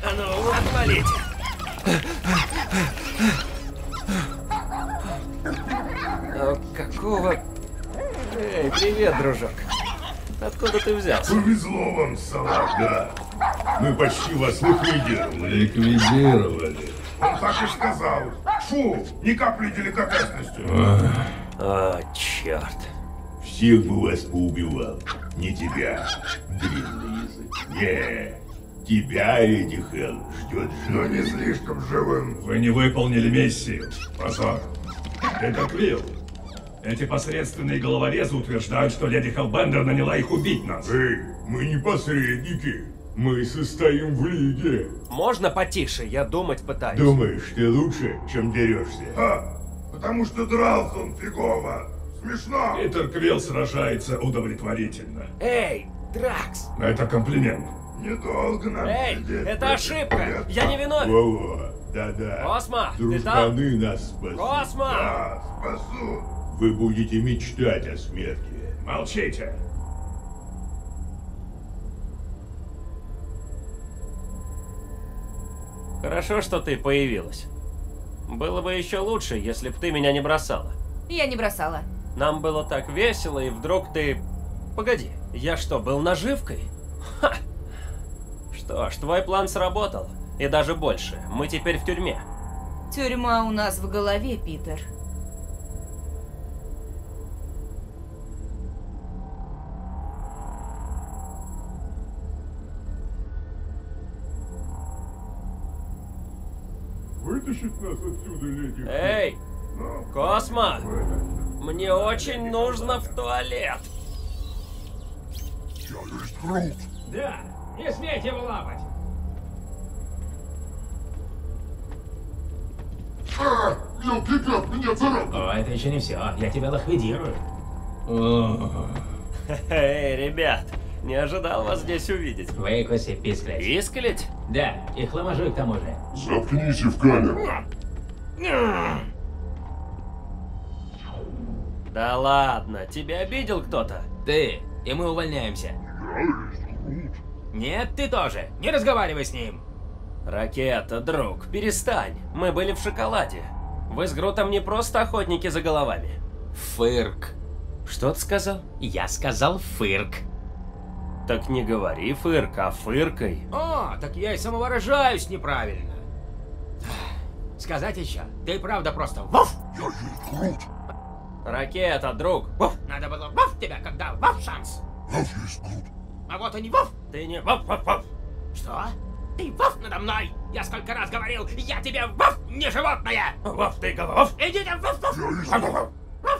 А ну, отвалите! Какого... Эй, привет, дружок. Откуда ты взялся? Повезло вам, салат, да. Мы почти вас ликвидировали. Ликвидировали. Он так и сказал. Фу, ни капли деликатесности. О, черт. Всех бы вас поубивал. Не тебя, длинный язык. Не, тебя, Эдди Хелл, ждет жизнь. Но не слишком живым. Вы не выполнили миссию. Позор. Это Квилл. Эти посредственные головорезы утверждают, что леди Хеллбендер наняла их убить нас. Эй, мы не посредники. Мы состоим в лиге. Можно потише? Я думать пытаюсь. Думаешь, ты лучше, чем дерешься? Потому что дрался он фигово. Смешно. Питер Квилл сражается удовлетворительно. Эй, Дракс! Это комплимент. Недолго нам Эй, сидеть это против ошибка! предков. Я не виновен! Во-во, да-да. Космо, ты Дружбаны нас спасут. Космо! Да, спасут. Вы будете мечтать о смерти. Молчите. Хорошо, что ты появилась. Было бы еще лучше, если бы ты меня не бросала. Я не бросала. Нам было так весело, и вдруг ты... Погоди, я что, был наживкой? Ха! Что ж, твой план сработал. И даже больше. Мы теперь в тюрьме. Тюрьма у нас в голове, Питер. Вытащить нас отсюда, леди. Эй, Космо! Мне очень нужно в туалет. Я есть Грут. Да, не смейте его лапать. Елки-пят, меня царапнул. О, это еще не все. Я тебя ликвидирую. Эй, ребят, не ожидал вас здесь увидеть. Выкуси, писклять. Исклить? Да, и хламажуй к тому же. Заткнись в камеру. Да ладно, тебя обидел кто-то? Ты, и мы увольняемся. Я есть Грут. Нет, ты тоже. Не разговаривай с ним. Ракета, друг, перестань. Мы были в шоколаде. Вы с Грутом не просто охотники за головами. Фырк. Что ты сказал? Я сказал фырк. Так не говори фырк, а фыркой. О, так я и самовыражаюсь неправильно. Сказать еще, ты правда просто вуф! Я есть Грут. Ракета, друг. Вуф. Надо было вуф тебя, когда вуф шанс. Я есть Грут. А вот и не вуф. Ты не вуф-вуф-вуф. Что? Ты вуф надо мной? Я сколько раз говорил, я тебе вуф, не животное! Вуф, ты голов. Иди там вуф, вуф! Я есть Грут.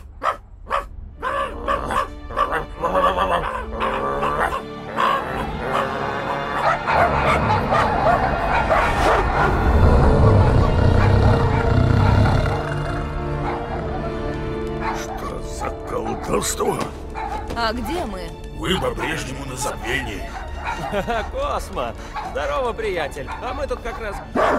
Что за колдовство? А где мы? Вы по-прежнему на забвении. Космо. Здорово, приятель. А мы тут как раз...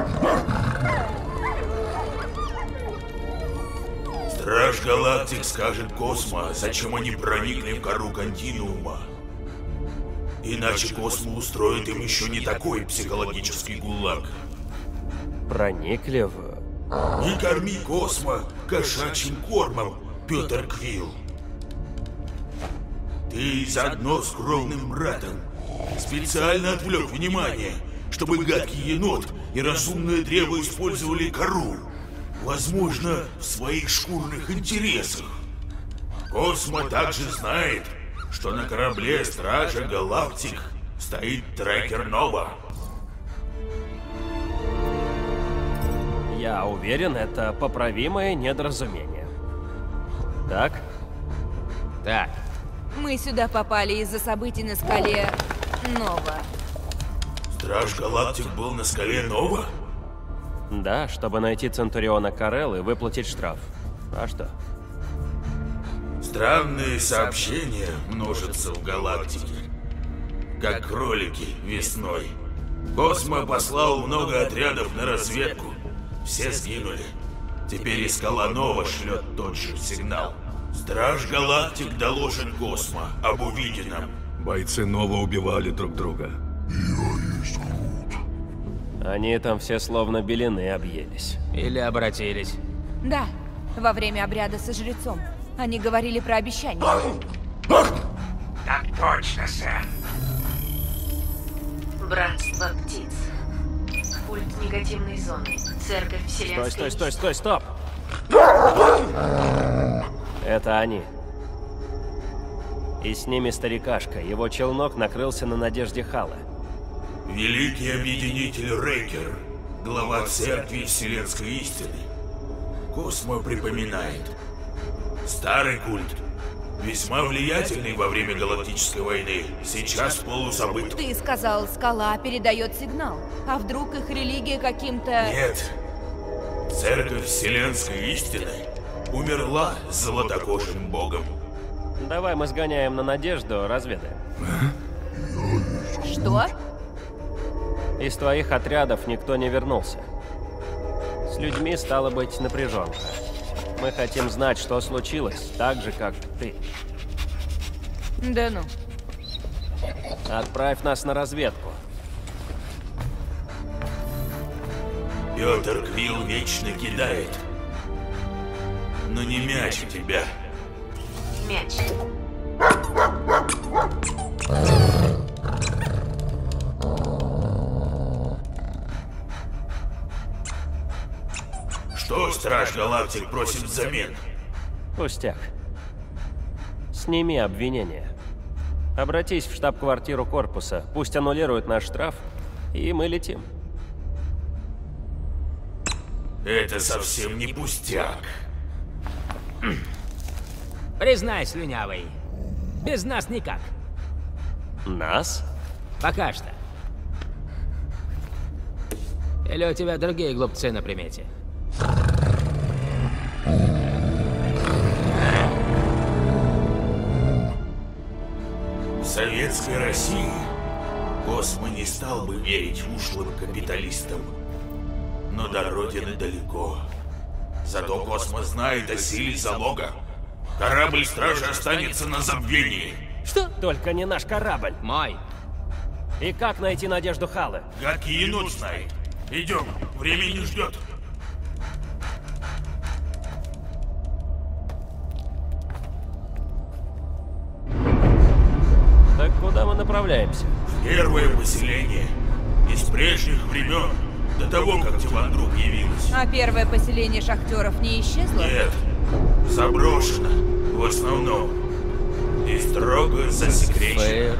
Страж Галактик скажет Космо, зачем они проникли в кору континуума. Иначе Космо устроит им еще не такой психологический гулаг. Проникли в... Не корми Космо кошачьим кормом, Петр Квилл. Ты заодно с кровным братом специально отвлек внимание, чтобы гадкий енот и разумное древо использовали кору. Возможно, в своих шкурных интересах. Космо также знает, что на корабле Стража Галактик стоит трекер Нова. Я уверен, это поправимое недоразумение. Так? Так, Мы сюда попали из-за событий на скале Нова. Страж Галактик был на скале Нова? Да, чтобы найти Центуриона Карел и выплатить штраф. А что? Странные сообщения множатся в галактике, как кролики весной. Космо послал много отрядов на разведку. Все сгинули. Теперь и скала Нова шлет тот же сигнал. Страж Галактик доложит Космо об увиденном. Бойцы Нова убивали друг друга. Я есть Грут. Они там все словно белины объелись. Или обратились. Да, во время обряда со жрецом. Они говорили про обещание. Так точно, сэр. Братство птиц. Культ негативной зоны. Церковь Вселенской. Стой, стоп! Это они. И с ними старикашка. Его челнок накрылся на надежде Хала. Великий объединитель Рейкер, глава церкви Вселенской истины. Космо припоминает. Старый культ, весьма влиятельный во время Галактической войны, сейчас полузабыт. Ты сказал, скала передает сигнал. А вдруг их религия каким-то... Нет. Церковь Вселенской истины умерла с золотокожим богом. Давай мы сгоняем на Надежду, разведаем. Что? Из твоих отрядов никто не вернулся. С людьми стало быть напряженка. Мы хотим знать, что случилось, так же, как ты. Да ну. Отправь нас на разведку. Петр Квилл вечно кидает. Но не мяч у тебя. Мяч. Что Страж Галактик просит взамен? Пустяк. Сними обвинение. Обратись в штаб-квартиру корпуса. Пусть аннулируют наш штраф, и мы летим. Это совсем не пустяк. Признай, слюнявый. Без нас никак. Нас? Пока что. Или у тебя другие глупцы на примете? В советской России Космо не стал бы верить ушлым капиталистам. Но до родины далеко. Зато Космо знает о силе залога. Корабль Стражи останется на забвении. Что? Только не наш корабль. Мой. И как найти Надежду Халы? Гадкий енот знает. Идем, время не ждет. Так куда мы направляемся? Первое поселение. Из прежних времен, до того, как Тивандрук явилась. А первое поселение шахтеров не исчезло? Нет, заброшено, в основном. И строго засекречено.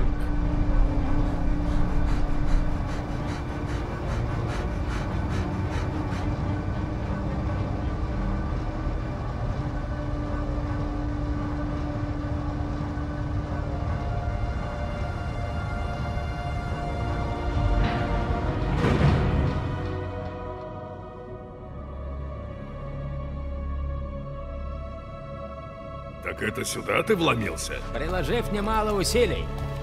Так это сюда ты вломился? Приложив немало усилий.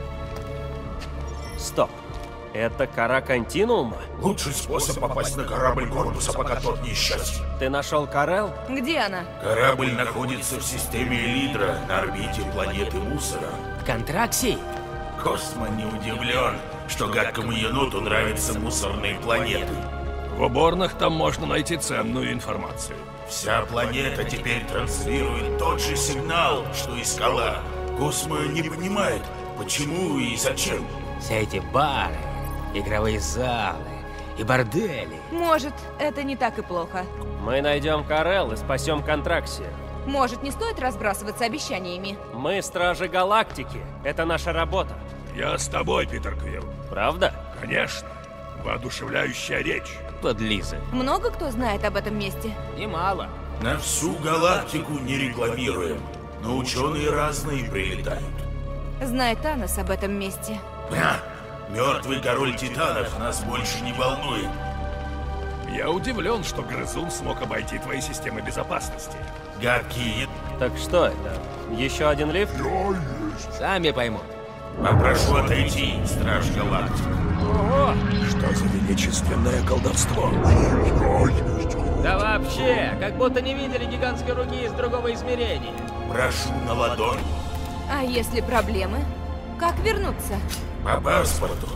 Стоп. Это кора континуума? Лучший способ попасть на корабль корпуса, пока тот не исчез. Ты нашел Карел? Где она? Корабль находится в системе Элидра на орбите планеты Мусора. В Контраксии? Космо не удивлен, что гадкому еноту нравятся мусорные планеты. В уборных там можно найти ценную информацию. Вся планета теперь транслирует тот же сигнал, что и скала. Космо не понимает, почему и зачем. Все эти бары, игровые залы и бордели. Может, это не так и плохо. Мы найдем Карел и спасем Контраксию. Может, не стоит разбрасываться обещаниями? Мы Стражи Галактики. Это наша работа. Я с тобой, Питер Квилл. Правда? Конечно. Воодушевляющая речь. Подлизы. Много кто знает об этом месте? Немало. На всю галактику не рекламируем, но ученые разные прилетают. Знает Танос об этом месте. Мертвый король титанов нас больше не волнует. Я удивлен, что Грызун смог обойти твои системы безопасности. Гадкие... Так что это? Еще один лифт? Сами поймут. Попрошу отойти, Страж Галактики. Ого! Что за величественное колдовство? Да вообще, как будто не видели гигантской руки из другого измерения. Прошу на ладонь. А если проблемы? Как вернуться? По паспорту.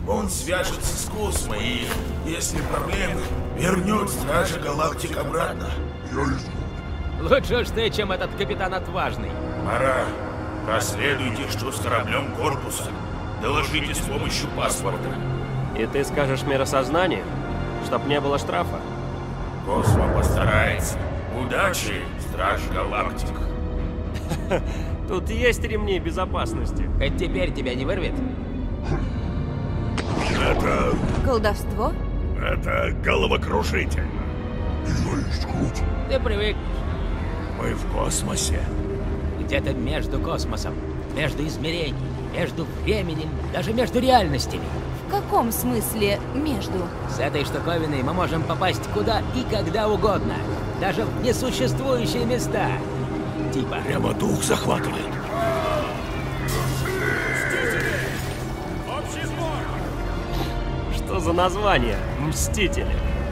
Он свяжется с Космо и, если проблемы, вернет Стража Галактик обратно. Лучше уж ты, чем этот капитан Отважный. Пора. Расследуйте, что с кораблем корпуса. Доложите с помощью паспорта. И ты скажешь миросознанию, чтоб не было штрафа? Космо постарается. Удачи, Страж Галактик. Тут есть ремни безопасности. Хоть теперь тебя не вырвет? Колдовство? Это головокружительно. Ты привык. Мы в космосе. Где-то между космосом, между измерениями, между временем, даже между реальностями. В каком смысле между? С этой штуковиной мы можем попасть куда и когда угодно. Даже в несуществующие места. Типа... Прямо дух захватывает. Что за название? Мстители.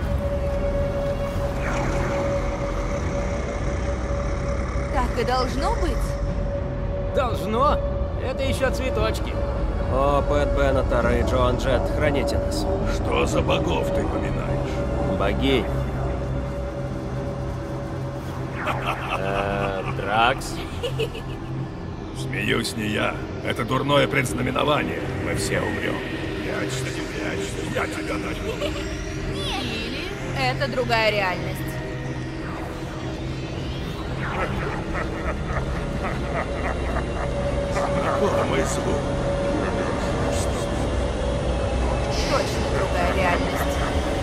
Так и должно быть. Должно? Это еще цветочки. О, Пэт Беннетер и Джоан Джет, храните нас. Что за богов ты поминаешь? Богинь. Дракс. Смеюсь не я. Это дурное предзнаменование. Мы все умрем. Прячься, не прячься. Я тебя найду. Или это другая реальность. Знакомый звук. Точно другая реальность.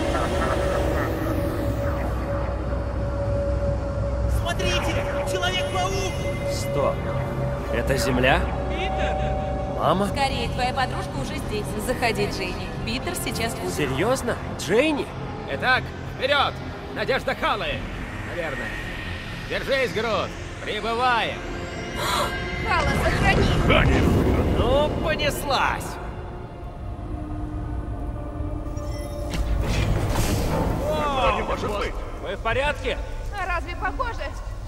Смотрите! Человек-паук! Стоп. Это Земля? Мама? Скорее, твоя подружка уже здесь. Заходи, Дженни. Питер сейчас будет. Серьезно? Джейни? Итак, вперед! Надежда Халлы! Наверное. Держись, Грут! Прибываем! Хала, сохрани! Ханин! Ну, понеслась! О, не может быть! Вы в порядке? А разве похоже?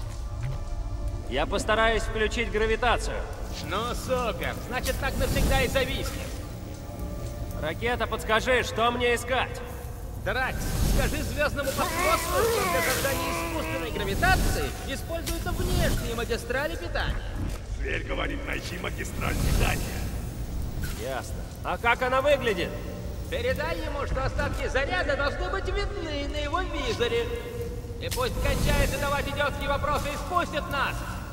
Я постараюсь включить гравитацию. Ну, супер! Значит, так навсегда и зависнет. Ракета, подскажи, что мне искать? Дракс, скажи звездному посольству, что для создания искусственной гравитации используются внешние магистрали питания. Зверь говорит найти магистраль питания. Ясно. А как она выглядит? Передай ему, что остатки заряда должны быть видны на его визоре. И пусть кончает задавать идиотские вопросы и спустит нас.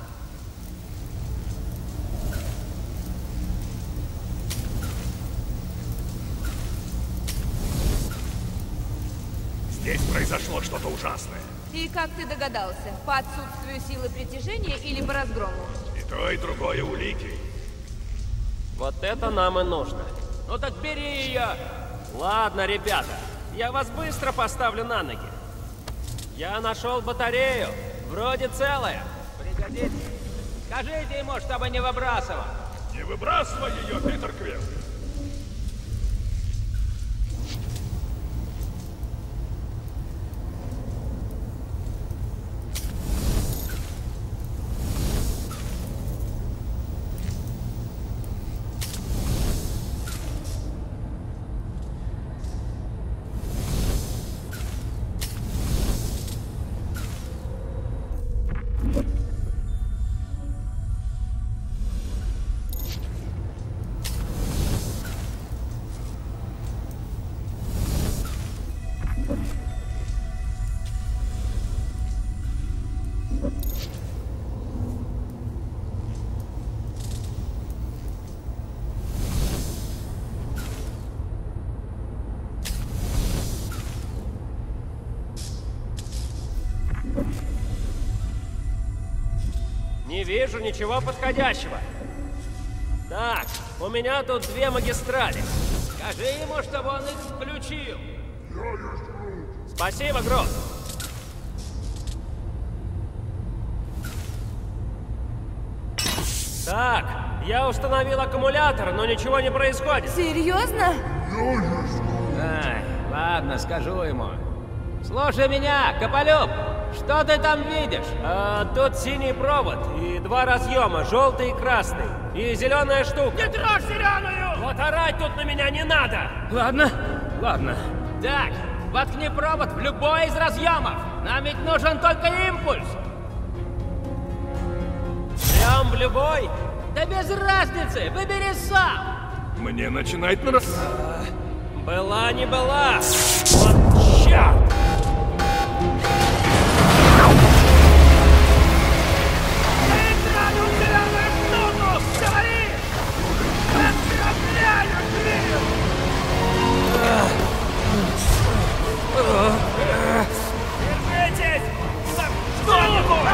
Здесь произошло что-то ужасное. И как ты догадался? По отсутствию силы притяжения или по разгрому? И то, и другое улики. Вот это нам и нужно. Ну так бери ее! Ладно, ребята, я вас быстро поставлю на ноги. Я нашел батарею, вроде целая. Пригодится. Скажите ему, чтобы не выбрасывал. Не выбрасывай ее, Питер Квест. Не вижу ничего подходящего. Так, у меня тут 2 магистрали. Скажи ему, чтобы он их включил. Спасибо, Грот. Так, я установил аккумулятор, но ничего не происходит. Серьезно? Ай, ладно, скажу ему. Слушай меня, Кополюб! Что ты там видишь? Тут синий провод и 2 разъема, желтый и красный. И зеленая штука. Не трожь зеленую! Вот орать тут на меня не надо! Ладно. Так, воткни провод в любой из разъемов. Нам ведь нужен только импульс. Прям в любой? Да без разницы, выбери сам. Мне начинает нравиться. Была не была. Вот черт! Держитесь! Кто-нибудь!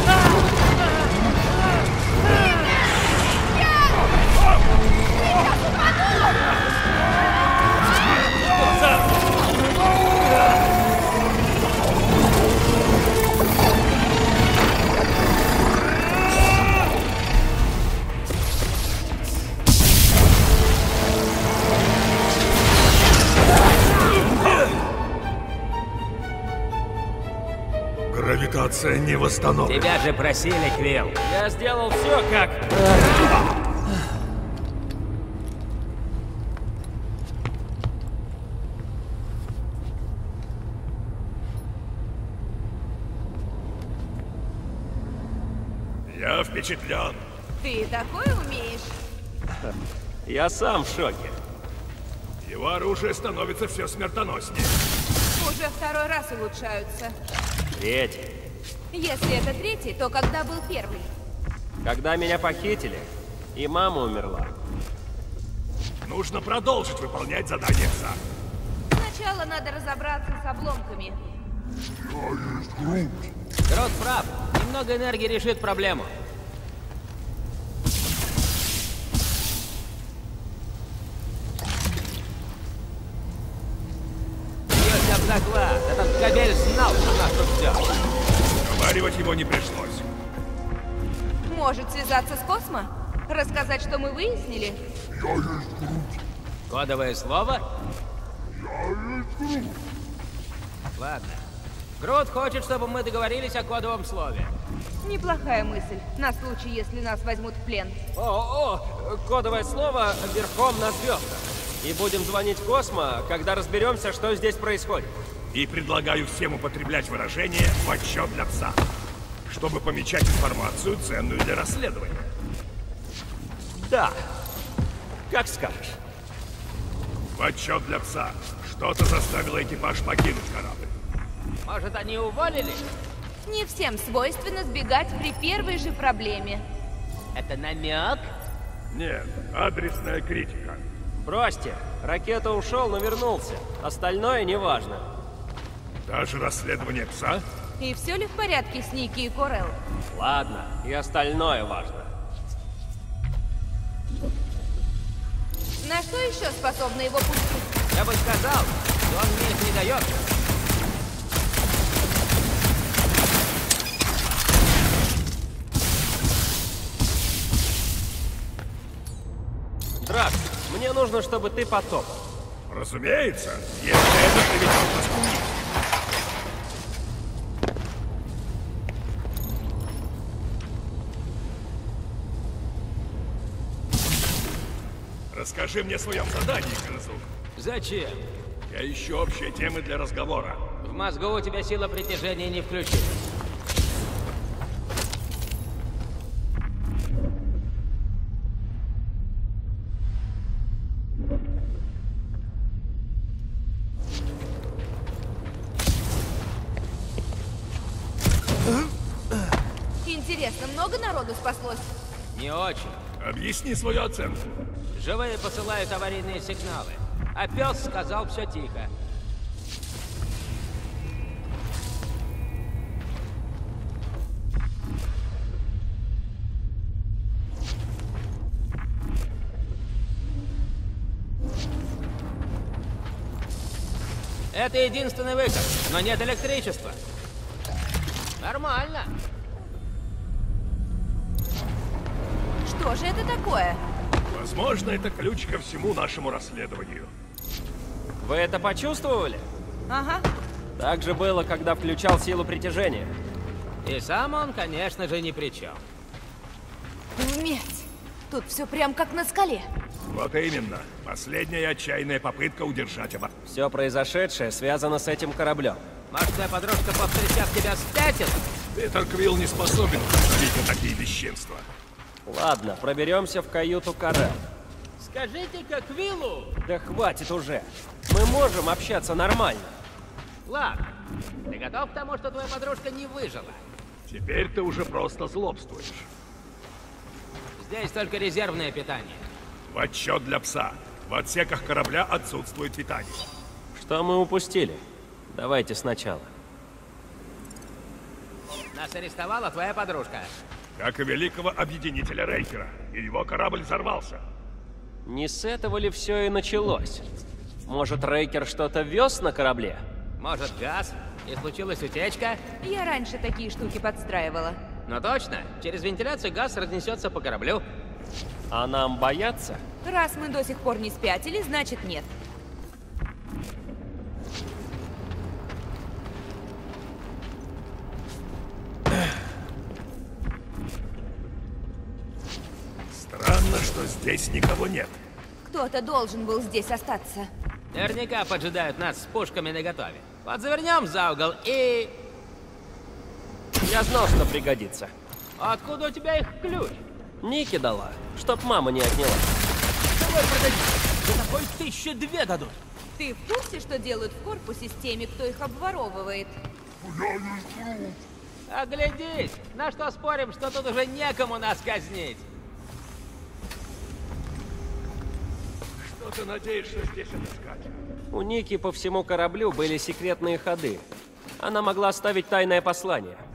Гравитация не восстановлена. Тебя же просили, Квилл. Я сделал все как... Я впечатлен. Ты такое умеешь? Я сам в шоке. Его оружие становится все смертоноснее. Уже 2-й раз улучшаются. 3-й. Если это 3-й, то когда был 1-й? Когда меня похитили, и мама умерла. Нужно продолжить выполнять задание пса. Сначала надо разобраться с обломками. Грот прав. Немного энергии решит проблему. Бьётся об заклад. Этот кабель знал, что нас тут ждёт. Уговаривать его не пришлось. Может связаться с Космо? Рассказать, что мы выяснили? Кодовое слово? Ладно. Грут хочет, чтобы мы договорились о кодовом слове. Неплохая мысль. На случай, если нас возьмут в плен. Кодовое слово верхом на звездах. И будем звонить Космо, когда разберемся, что здесь происходит. И предлагаю всем употреблять выражение «в отчет для пса», чтобы помечать информацию, ценную для расследования. Да. Как скажешь. В отчет для пса. Что-то заставило экипаж покинуть корабль. Может, они уволились? Не всем свойственно сбегать при первой же проблеме. Это намек? Нет, адресная критика. Бросьте. Ракета ушел, но вернулся. Остальное неважно. Даже расследование пса? И все ли в порядке с Ники и Корел? Ладно, и остальное важно. На что еще способны его пустить? Я бы сказал, что он мне их не дает. Дракс, мне нужно, чтобы ты потопал. Разумеется, если это приведет нас к унику. Расскажи мне о своем задании, Каразук. Зачем? Я ищу общие темы для разговора. В мозгу у тебя сила притяжения не включена. Интересно, много народу спаслось? Не очень. Объясни свою оценку. Живые посылают аварийные сигналы. А пес сказал все тихо. Это единственный выход, но нет электричества. Нормально. Что же это такое? Возможно, это ключ ко всему нашему расследованию. Вы это почувствовали? Ага. Так же было, когда включал силу притяжения. И сам он, конечно же, ни при чем. Медь! Тут все прям как на скале. Вот именно. Последняя отчаянная попытка удержать его. Все произошедшее связано с этим кораблем. Может, твоя подружка повстречав тебя спятит? Питер Квилл не способен говорить на такие бесчинства. Ладно, проберемся в каюту Карел. Скажите-ка Квиллу. Да хватит уже. Мы можем общаться нормально. Ладно. Ты готов к тому, что твоя подружка не выжила? Теперь ты уже просто злобствуешь. Здесь только резервное питание. В отчет для пса. В отсеках корабля отсутствует питание. Что мы упустили? Давайте сначала. Нас арестовала твоя подружка. Как и великого объединителя Рейкера. И его корабль взорвался. Не с этого ли все и началось? Может, Рейкер что-то вез на корабле? Может, газ? И случилась утечка? Я раньше такие штуки подстраивала. Ну точно. Через вентиляцию газ разнесется по кораблю. А нам бояться? Раз мы до сих пор не спятили, значит нет. Странно, что здесь никого нет. Кто-то должен был здесь остаться. Наверняка поджидают нас с пушками наготове. Вот завернем за угол и... Я знал, что пригодится. Откуда у тебя их ключ? Ники дала, чтоб мама не отняла. Давай продадим. За такой 1002 дадут. Ты в курсе, что делают в корпусе с теми, кто их обворовывает? Оглядись! На что спорим, что тут уже некому нас казнить? Что ты надеешься здесь отыскать? У Ники по всему кораблю были секретные ходы. Она могла оставить тайное послание.